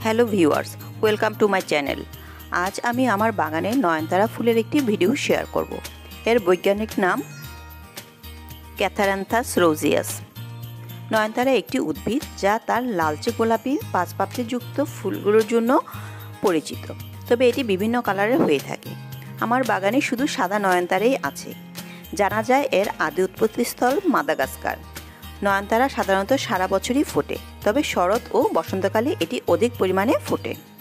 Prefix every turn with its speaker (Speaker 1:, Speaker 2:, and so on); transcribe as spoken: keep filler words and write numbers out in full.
Speaker 1: Hello viewers, welcome to my channel. আজ আমি আমার বাগানে নয়নতারা ফুলের একটি ভিডিও শেয়ার করব। এর বৈজ্ঞানিক নাম ক্যাথারান্থাস রোজিয়াস। নয়নতারা একটি উদ্ভিদ যা তার লালচে গোলাপি পাঁচপাপড়িযুক্ত ফুলগুলোর জন্য পরিচিত, তবে এটি বিভিন্ন কালারের হয়ে থাকে। আমার বাগানে শুধু সাদা নয়নতারাই আছে। জানা যায় এর আদি উৎপত্তিস্থল মাদাগাস্কার। নয়নতারা সাধারণত সারা বছরই ফোটে, তবে শরৎ ও বসন্তকালে এটি অধিক পরিমাণে ফোটে।